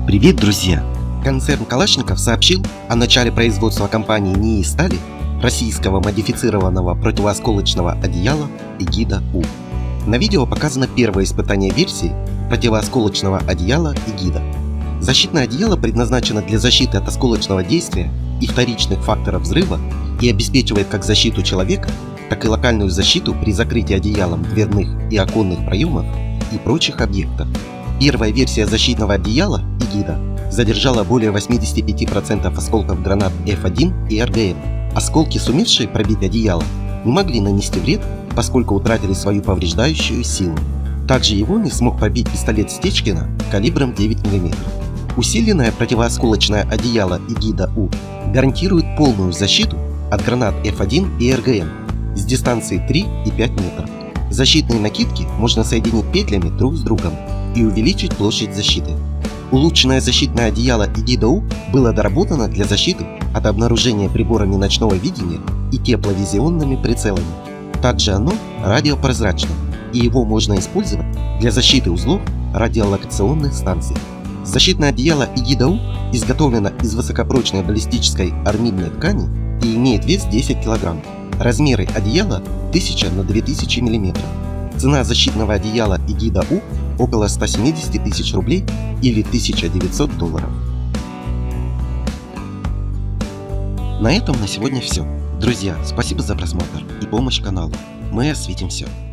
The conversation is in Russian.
Привет, друзья! Концерн Калашников сообщил о начале производства компании НИИ Стали российского модифицированного противоосколочного одеяла Эгида-У. На видео показано первое испытание версии противоосколочного одеяла Эгида. Защитное одеяло предназначено для защиты от осколочного действия и вторичных факторов взрыва и обеспечивает как защиту человека, так и локальную защиту при закрытии одеялом дверных и оконных проемов и прочих объектов. Первая версия защитного одеяла Эгида задержала более 85% осколков гранат F1 и РГМ. Осколки, сумевшие пробить одеяло, не могли нанести вред, поскольку утратили свою повреждающую силу. Также его не смог пробить пистолет Стечкина калибром 9 мм. Усиленное противоосколочное одеяло Эгида-У гарантирует полную защиту от гранат F1 и РГМ с дистанции 3 и 5 метров. Защитные накидки можно соединить петлями друг с другом и увеличить площадь защиты. Улучшенное защитное одеяло Эгида-У было доработано для защиты от обнаружения приборами ночного видения и тепловизионными прицелами. Также оно радиопрозрачно, и его можно использовать для защиты узлов радиолокационных станций. Защитное одеяло Эгида-У изготовлено из высокопрочной баллистической армидной ткани и имеет вес 10 кг. Размеры одеяла 1000 на 2000 мм. Цена защитного одеяла Эгида-У около 170 тысяч рублей или $1900. На этом на сегодня все. Друзья, спасибо за просмотр и помощь каналу. Мы осветим все.